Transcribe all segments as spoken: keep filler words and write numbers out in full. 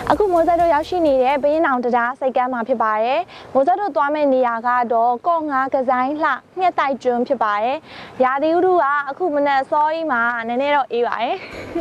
အခုမိုးဆက်တို့ရောက်ရှိနေတဲ့ဘင်းအောင်တရားစိတ်ကမ်းမှာဖြစ်ပါတယ်မိုးဆက်တို့သွားမယ့်နေရာကတော့ကော့ငါးကဆိုင်လှမြက်တိုက်ကျွန်းဖြစ်ပါတယ်ရာသီဥတုကအခုမနက်စောကြီးမှာနည်းနည်းတော့အေးပါတယ်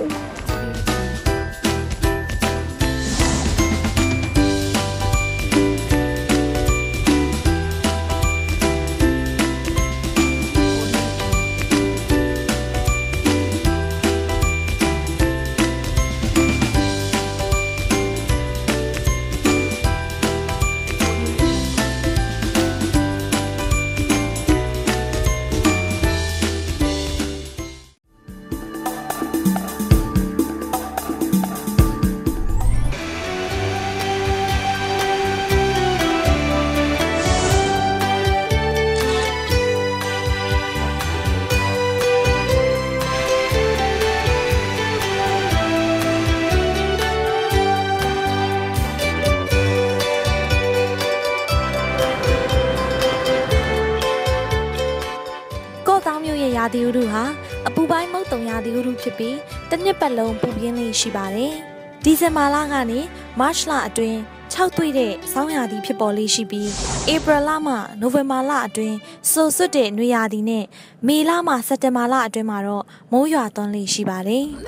ရာသီဥတုဟာအပူပိုင်းမုတ်တုံရာသီဥတုဖြစ်ပြီးတစ်နှစ်ပတ်လုံးပူပြင်းလေးရှိပါတယ်။ဒီဇင်ဘာလကနေမတ်လအတွင်းခြောက်သွေ့တဲ့ဆောင်းရာသီဖြစ်ပေါ်လေးရှိပြီးဧပြီလမှနိုဝင်ဘာလအတွင်းစိုစွတ်တဲ့နွေရာသီနဲ့မေလမှစက်တင်ဘာလအတွင်းမှာတော့မိုးရွာသွန်းလေးရှိပါတယ်။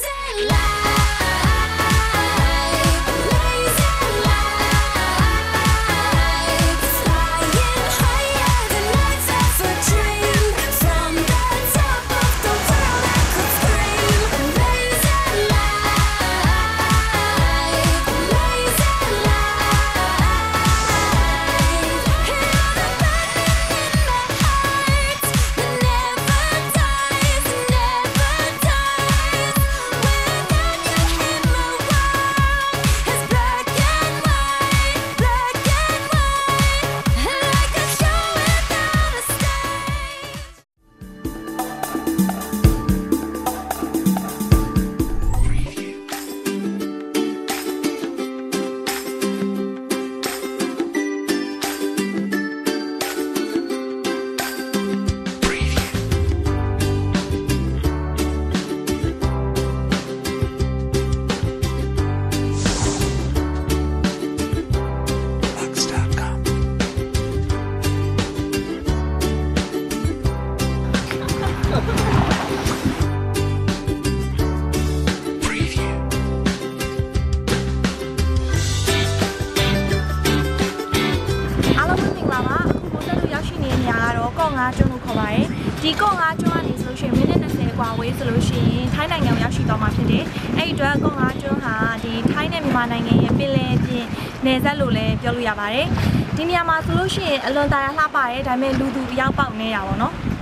ဒီကော့ငါးကျွန်းကနေဆိုလို့ရှိရင်မိနစ်၂၀กว่าဝေးဆိုလို့ရှိရင်ထိုင်းနိုင်ငံကိုရောက်ရှိသွားမှာဖြစ်တယ်။အဲ့ဒီအတွက်ကော့ငါးကျွန်းဟာဒီထိုင်းနဲ့မြန်မာနိုင်ငံရဲ့ပင်လယ်ပြင်နယ်စပ်လို့လည်းပြောလို့ရပါတယ်။ဒီနေရာမှာဆိုလို့ရှိရင်အလွန်တရာလှပတယ်ဒါပေမဲ့လူသူအရောက်ပေါက်နေတာပေါ့နော်။